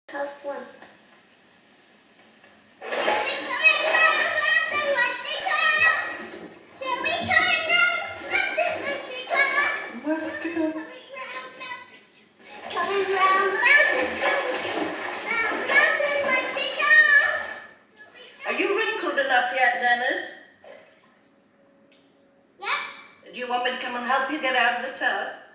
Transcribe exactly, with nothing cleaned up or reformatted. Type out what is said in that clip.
House one. Are you wrinkled enough yet, Dennis? Yep. Do you want me to come and help you get out of the tub?